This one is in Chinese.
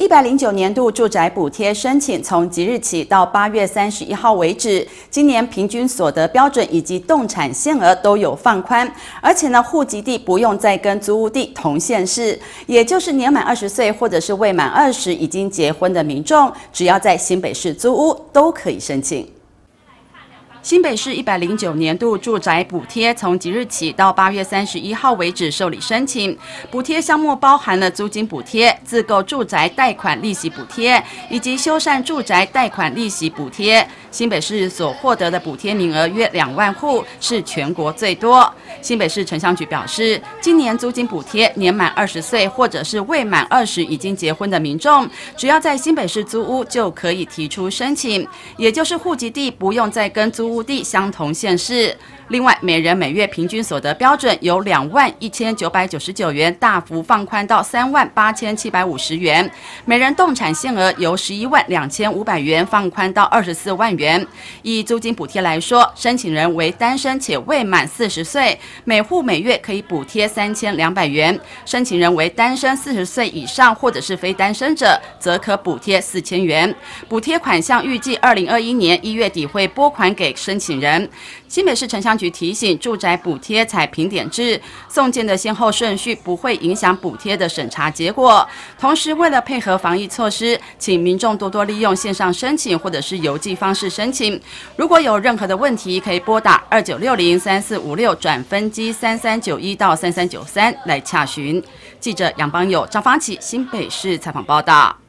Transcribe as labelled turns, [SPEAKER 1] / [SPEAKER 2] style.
[SPEAKER 1] 109年度住宅补贴申请从即日起到8月31号为止，今年平均所得标准以及动产限额都有放宽，而且呢，户籍地不用再跟租屋地同县市，也就是年满20岁或者是未满20已经结婚的民众，只要在新北市租屋都可以申请。 新北市109年度住宅补贴从即日起到8月31号为止受理申请，补贴项目包含了租金补贴、自购住宅贷款利息补贴以及修缮住宅贷款利息补贴。新北市所获得的补贴名额约2万户，是全国最多。新北市城乡局表示，今年租金补贴年满20岁或者是未满20已经结婚的民众，只要在新北市租屋就可以提出申请，也就是户籍地不用再跟租屋地相同县市。另外，每人每月平均所得标准由21999元大幅放宽到38750元，每人动产限额由112500元放宽到24万元。以租金补贴来说，申请人为单身且未满40岁，每户每月可以补贴3200元；申请人为单身40岁以上或者是非单身者，则可补贴4000元。补贴款项预计2021年1月底会拨款给申请人。新北市城乡局提醒，住宅补贴采评点制，送件的先后顺序不会影响补贴的审查结果。同时，为了配合防疫措施，请民众多多利用线上申请或者是邮寄方式申请。如果有任何的问题，可以拨打29603456转分机3391到3393来洽询。记者杨邦友、张芳琪新北市采访报道。